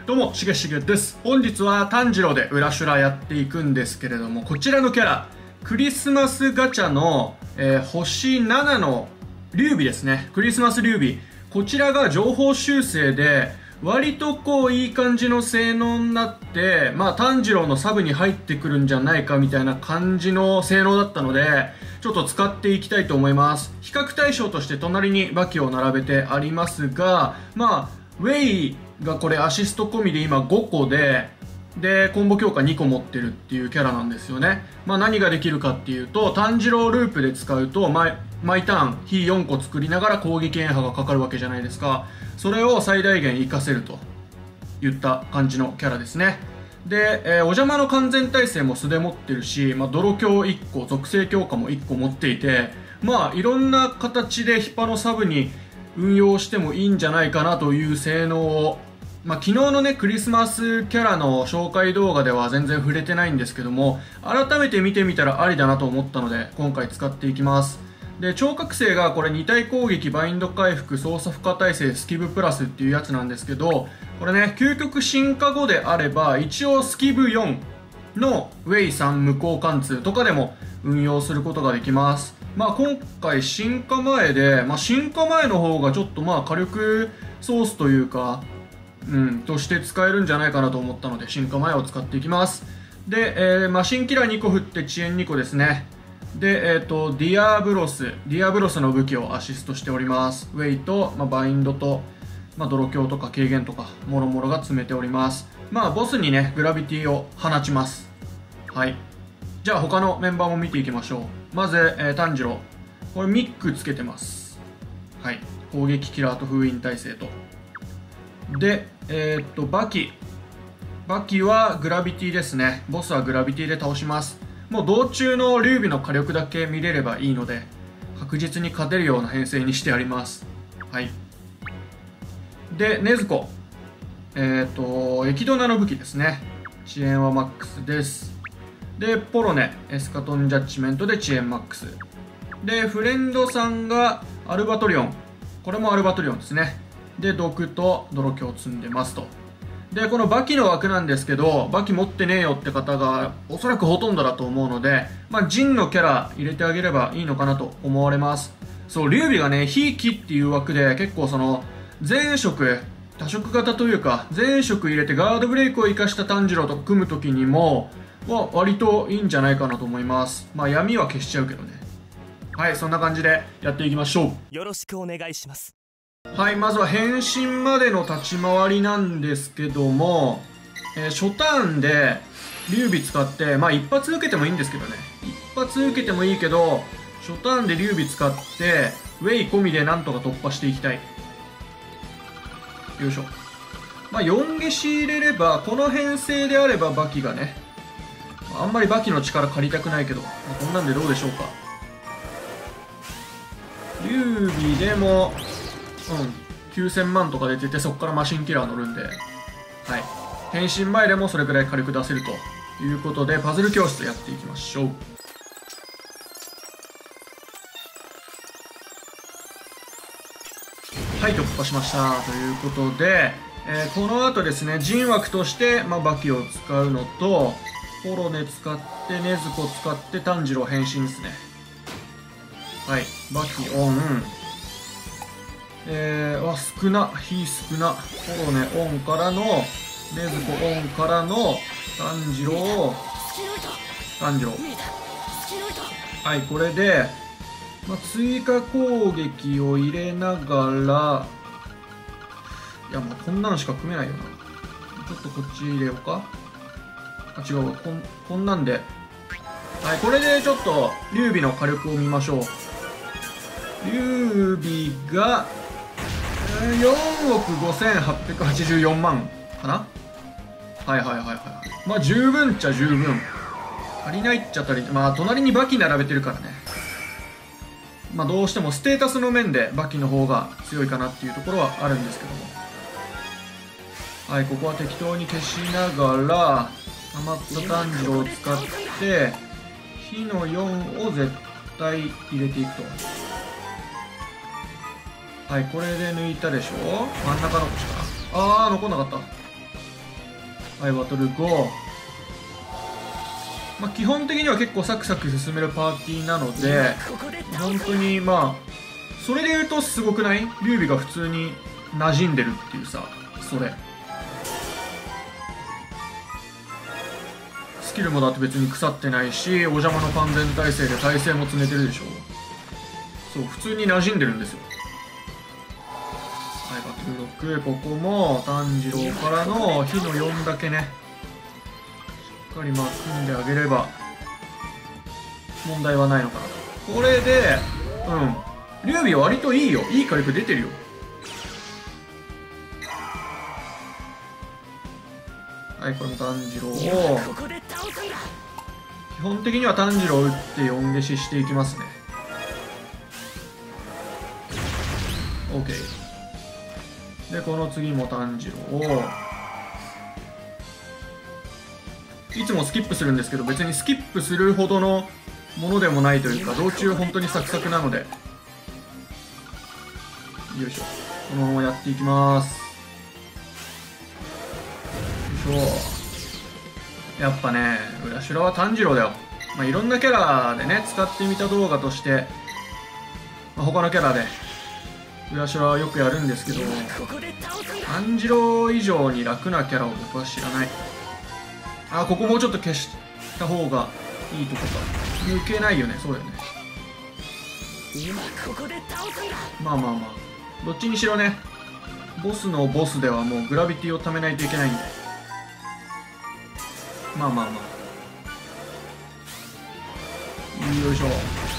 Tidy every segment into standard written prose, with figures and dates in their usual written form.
どうもしげしげです。本日は炭治郎で裏修羅やっていくんですけれども、こちらのキャラクリスマスガチャの、星7の劉備ですね。クリスマス劉備、こちらが情報修正で割とこういい感じの性能になって、炭治郎のサブに入ってくるんじゃないかみたいな感じの性能だったので、ちょっと使っていきたいと思います。比較対象として隣にバキを並べてありますが、ウェイがこれアシスト込みで今5個でコンボ強化2個持ってるっていうキャラなんですよね。何ができるかっていうと、炭治郎ループで使うと毎ターン火4個作りながら攻撃炎波がかかるわけじゃないですか。それを最大限活かせるといった感じのキャラですね。で、お邪魔の完全耐性も素で持ってるし、泥強1個属性強化も1個持っていて、いろんな形でヒパのサブに運用してもいいんじゃないかなという性能を、昨日のねクリスマスキャラの紹介動画では全然触れてないんですけども、改めて見てみたらありだなと思ったので今回使っていきます。で、超覚醒がこれ2体攻撃バインド回復操作負荷耐性スキブプラスっていうやつなんですけど、これね究極進化後であれば一応スキブ4のウェイ3無効貫通とかでも運用することができます。今回進化前で、進化前の方がちょっと火力ソースというかとして使えるんじゃないかなと思ったので進化前を使っていきます。で、マシンキラー2個振って遅延2個ですね。で、ディアブロスの武器をアシストしております。ウェイと、バインドと、泥強とか軽減とかもろもろが詰めております。ボスにねグラビティを放ちます。はい、じゃあ他のメンバーも見ていきましょう。まず、炭治郎、これミックつけてます。はい、攻撃キラーと封印耐性と。で、バキはグラビティですね。ボスはグラビティで倒します。もう道中の劉備の火力だけ見れればいいので確実に勝てるような編成にしてあります。はい、で禰豆子、液ドナの武器ですね。遅延はマックスです。でポロネエスカトンジャッジメントで遅延マックスで、フレンドさんがアルバトリオン、これもアルバトリオンですね。で毒と泥強積んでますと。でこのバキの枠なんですけど、バキ持ってねえよって方がおそらくほとんどだと思うので、ジンのキャラ入れてあげればいいのかなと思われます。そう、劉備がね非気っていう枠で結構その全色多色型というか全色入れてガードブレイクを生かした炭治郎と組む時にも割といいんじゃないかなと思います。闇は消しちゃうけどね。はい、そんな感じでやっていきましょう。よろしくお願いします。はい、まずは変身までの立ち回りなんですけども、初ターンで劉備使って、一発受けてもいいんですけどね、一発受けてもいいけど初ターンで劉備使ってウェイ込みでなんとか突破していきたい。よいしょ。4消し入れれば、この編成であればバキがね、あんまりバキの力借りたくないけど、こんなんでどうでしょうか。劉備でも9000万とか出てて、そこからマシンキラー乗るんで、はい、変身前でもそれくらい火力出せるということで、パズル教室やっていきましょう。はい、突破しましたということで、この後ですね陣枠として、バキを使うのと、ポロネ使って禰豆子使って炭治郎変身ですね。はい、バキオン、少な、火少な、ポロネオンからの禰豆子オンからの炭治郎、はい、これで、追加攻撃を入れながら、いやこんなのしか組めないよな。ちょっとこっち入れようか。違うわ、こんなんで、はい、これでちょっと劉備の火力を見ましょう。劉備が4億5884万かな。はい、十分っちゃ十分、足りないっちゃ足りない。隣にバキ並べてるからね、どうしてもステータスの面でバキの方が強いかなっていうところはあるんですけども、はい、ここは適当に消しながら余った炭治郎を使って火の4を絶対入れていくと。はい、これで抜いたでしょ。真ん中の星かな。残んなかった。 はい、バトル5。まあ、基本的には結構サクサク進めるパーティーなので、本当にまあそれで言うとすごくない？劉備が普通に馴染んでるっていうさ、それスキルもだって別に腐ってないし、お邪魔の完全体制で耐性も詰めてるでしょ。そう、普通に馴染んでるんですよ。はい、バトル6。ここも炭治郎からの火の4だけね、しっかりまあ組んであげれば問題はないのかなと。これで劉備は割といいよ、いい火力出てるよ。はい、これも炭治郎を基本的には炭治郎を打って4消ししていきますね。 OK で、この次も炭治郎をいつもスキップするんですけど、別にスキップするほどのものでもないというか、道中本当にサクサクなので、よいしょ、このままやっていきます。よいしょ。やっぱね、浦島は炭治郎だよ。まあ、いろんなキャラでね使ってみた動画として、まあ、他のキャラで浦島はよくやるんですけど、炭治郎以上に楽なキャラを僕は知らない。あ、ここもうちょっと消した方がいいとこか。抜けないよね。そうだよね。まあまあまあ、どっちにしろね、ボスのボスではもうグラビティをためないといけないんで、まあまあまあ、よいしょ。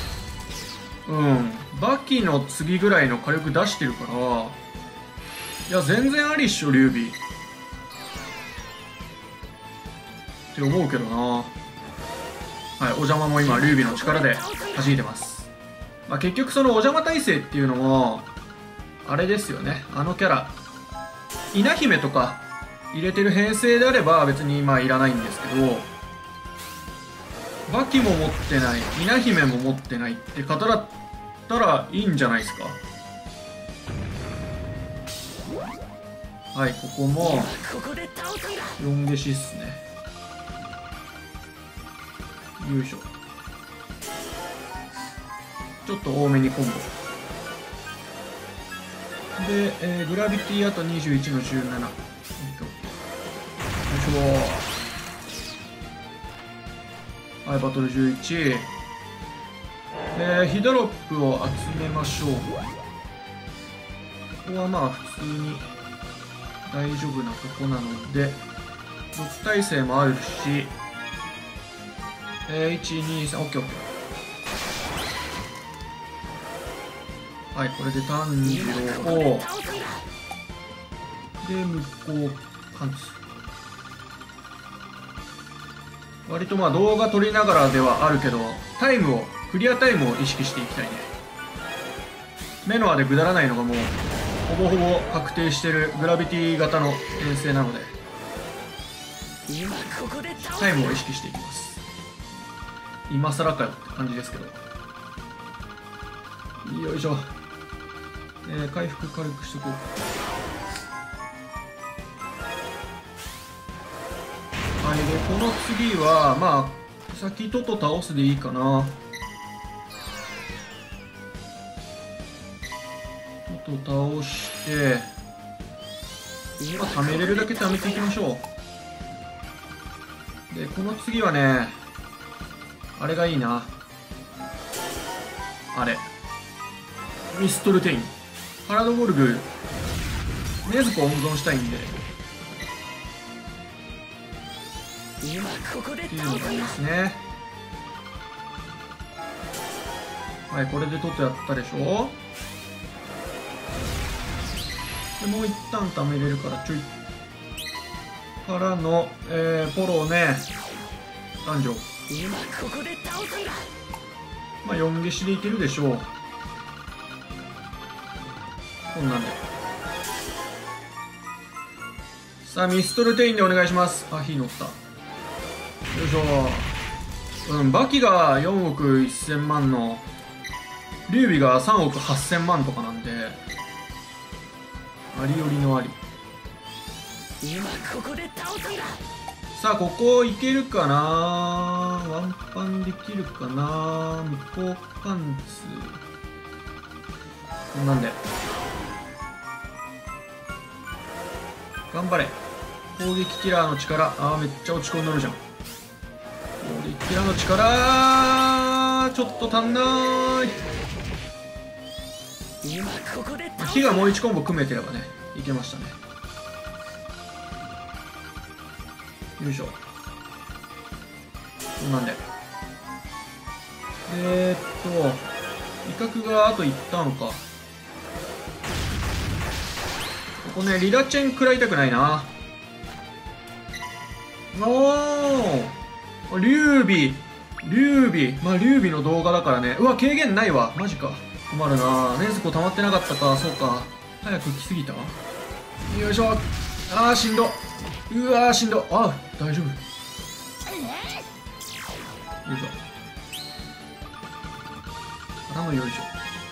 バキの次ぐらいの火力出してるから、いや全然ありっしょ劉備って思うけどな。はい、お邪魔も今劉備の力で弾いてます。まあ、結局そのお邪魔耐性っていうのもあれですよね。あのキャラ稲姫とか入れてる編成であれば別にまあいらないんですけど、バキも持ってない、稲姫も持ってないって方だったらいいんじゃないですか。はい、ここも4消しっすね。よいしょ。ちょっと多めにコンボで、グラビティあと21の17。よいしょ。はい、バトル11。ヒドロップを集めましょう。ここはまあ普通に大丈夫なとこなので、6耐性もあるし、1、2、3、OKOK。はい、これで炭治郎をで向こう貫通。割とまあ動画撮りながらではあるけど、クリアタイムを意識していきたいね。メノアでぐだらないのがもうほぼほぼ確定してるグラビティ型の編成なので、タイムを意識していきます。今更かよって感じですけど。よいしょ。回復軽くしとこう。はい、でこの次はまあ先トト倒すでいいかな。トト倒して今貯めれるだけ貯めていきましょう。でこの次はね、あれがいいな。あれミストルテイン、ハラドボルグ、禰豆子温存したいんでっていうのがいいですね。はい、これでトトやったでしょ。でもう一旦貯めれるからちょいからの、フォローね、男女まあ4消しでいけるでしょう。こんなんでさあミストルテインでお願いします。あ、火乗った。よいしょ。バキが4億1000万の劉備が3億8000万とかなんで、ありよりのあり。 さあここいけるかな。ワンパンできるかな。向こうパンツこんなんで頑張れ。攻撃キラーの力。めっちゃ落ち込んでるじゃん。攻撃キラーの力ちょっと足んない。火がもう1コンボ組めてればねいけましたね。よいしょ。こんなんで威嚇があと1ターンか。ここねリラチェン食らいたくないな。おお劉備まあ劉備の動画だからね。うわ軽減ないわマジか。困るな。禰豆子溜まってなかったか。そうか早く来すぎた。よいしょ。しんど。うわしんど。大丈夫。よいしょからのよいしょ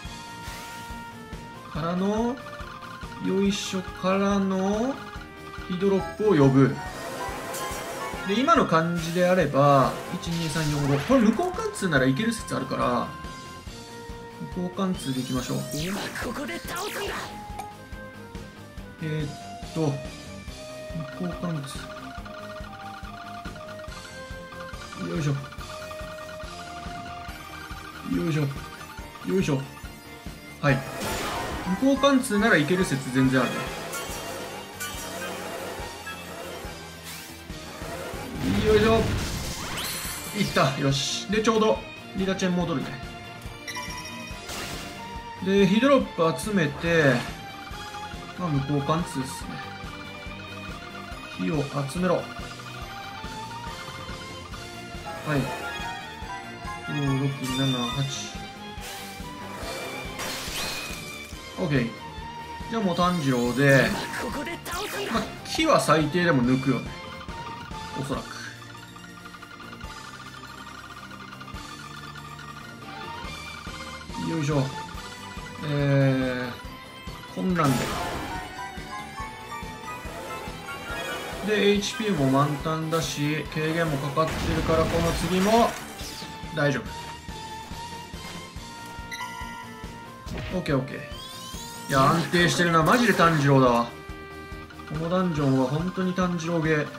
からのよいしょからのヒドロップを呼ぶ。で今の感じであれば12345これ無効貫通ならいける説あるから無効貫通でいきましょう。無効貫通よいしょよいしょよいしょ。はい無効貫通ならいける説全然あるね。よいしょいった。よしでちょうどリラチェン戻るね。でヒドロップ集めて無効貫通っすね。火を集めろ。はい5678 OK。 じゃあもう炭治郎で、木は最低でも抜くよねおそらく。よいしょ。こんなんで HP も満タンだし軽減もかかってるからこの次も大丈夫。 OKOK。 いや安定してるなマジで炭治郎だわ。このダンジョンは本当に炭治郎ゲー。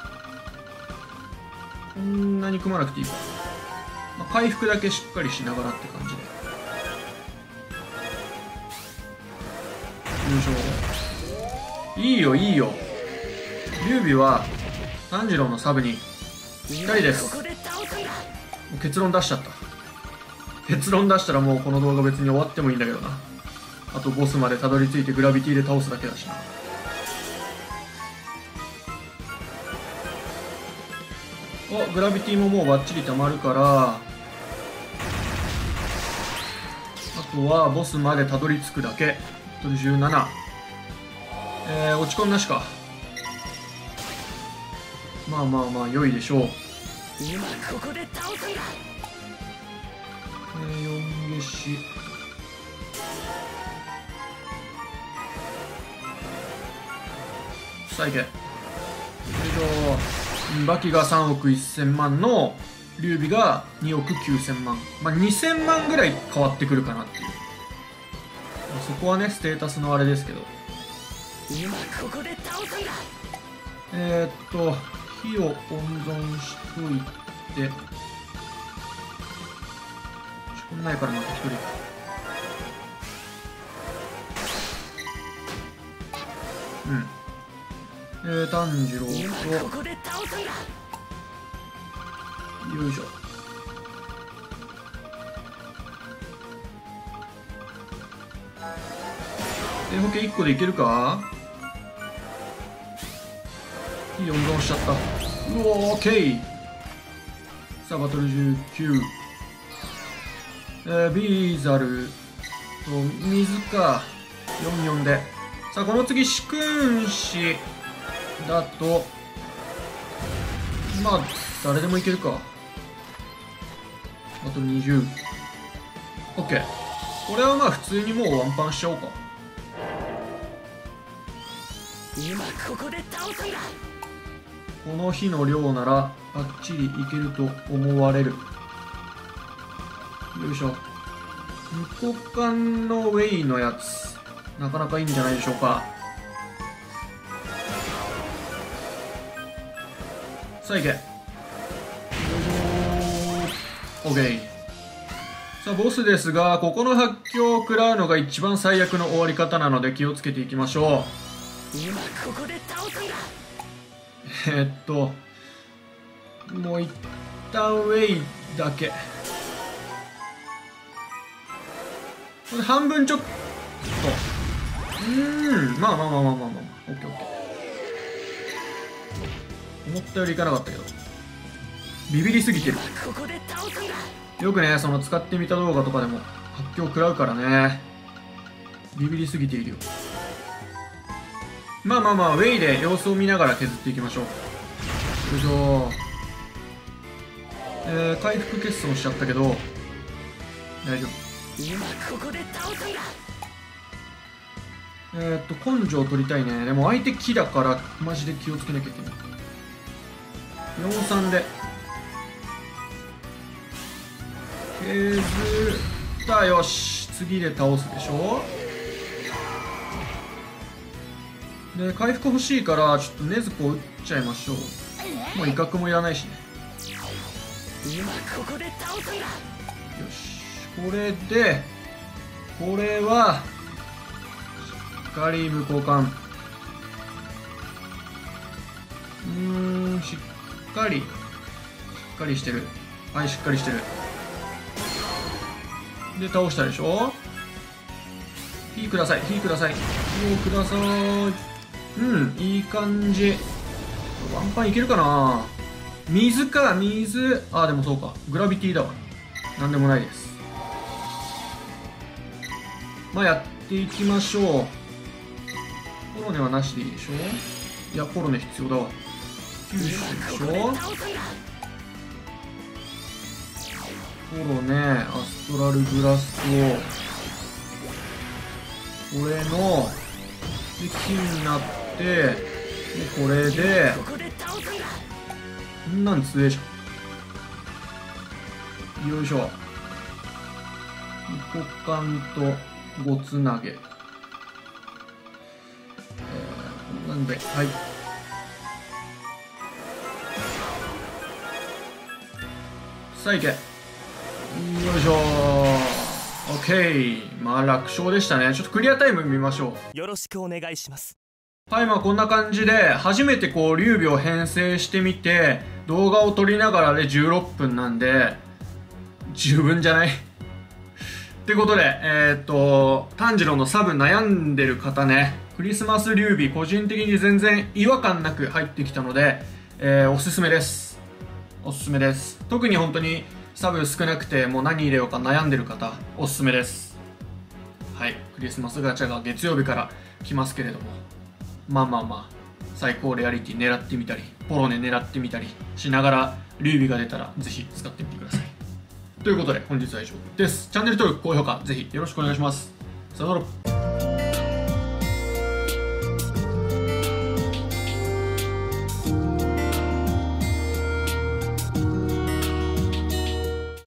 こんなに組まなくていいか、回復だけしっかりしながらって感じで。よいしょ。いいよいいよ。劉備は炭治郎のサブにぴったりです。もう結論出しちゃった。結論出したらもうこの動画別に終わってもいいんだけどな。あとボスまでたどり着いてグラビティで倒すだけだしな。グラビティももうバッチリ溜まるから、あとはボスまでたどり着くだけ。17、落ち込んなしか。まあまあまあ良いでしょう。4消しさあいけ。よいしょ。バキが3億1000万の劉備が2億9000万、2000万ぐらい変わってくるかなっていう。そこはねステータスのあれですけど。火を温存しといて、こんないからまた1人。炭治郎とよいしょ。保険1個でいけるか。いい温存しちゃった。うおー、オッケー。さあバトル19、ビーザルと水か。44でさあこの次四君子だと誰でもいけるか。バトル20。 OK。 これは普通にもうワンパンしちゃおうか。 今ここで倒すんだ。 この日の量ならバッチリいけると思われる。よいしょ。無股間のウェイのやつなかなかいいんじゃないでしょうか。さあいけ。よいしょー。 OK。 さあボスですが、ここの発狂を食らうのが一番最悪の終わり方なので気をつけていきましょう。 今ここで倒すんだ。 もう一旦ウェイだけ。これ半分ちょっと。まあまあまあまあまあまあ、オッケーオッケー。思ったよりいかなかったけど、ビビりすぎてる。 ここで倒すんだ。 よくね、その使ってみた動画とかでも発狂食らうからね。ビビりすぎているよ。まあまあまあ、ウェイで様子を見ながら削っていきましょう。よいしょー。回復欠損しちゃったけど大丈夫。 今ここで倒すんだ。 根性取りたいね。でも相手木だからマジで気をつけなきゃいけない。43で削った。よし、次で倒すでしょ。で回復欲しいからちょっと禰豆子を打っちゃいましょう。もう威嚇もいらないしね。 今ここで倒すんだ。 よし、これでこれはしっかり無交換。しっかりしてる。はい、しっかりしてる。で倒したでしょ。火ください、火ください、火をください。いい感じ。ワンパンいけるかな。水か、水。あ、でもそうか、グラビティだわ。なんでもないです。まあやっていきましょう。コロネはなしでいいでしょ。いや、コロネ必要だわ。九州でしょ。コロネ、アストラルブラスト、これので木になって、でこれでこんなん強えじゃん。よいしょ。無股間とごつなげ、こんなんで、はい。さあいけ。よいしょー。 OK。 まあ楽勝でしたね。ちょっとクリアタイム見ましょう。 よろしくお願いします。 はい、まあこんな感じで初めてこう劉備を編成してみて動画を撮りながらで16分なんで十分じゃないってことで、炭治郎のサブ悩んでる方ね、クリスマス劉備個人的に全然違和感なく入ってきたので、おすすめです。おすすめです。特に本当にサブ少なくてもう何入れようか悩んでる方おすすめです。はい、クリスマスガチャが月曜日から来ますけれども、まあまあまあ最高レアリティ狙ってみたりポロネ狙ってみたりしながら劉備が出たらぜひ使ってみてください。ということで本日は以上です。チャンネル登録高評価ぜひよろしくお願いします。さよなら。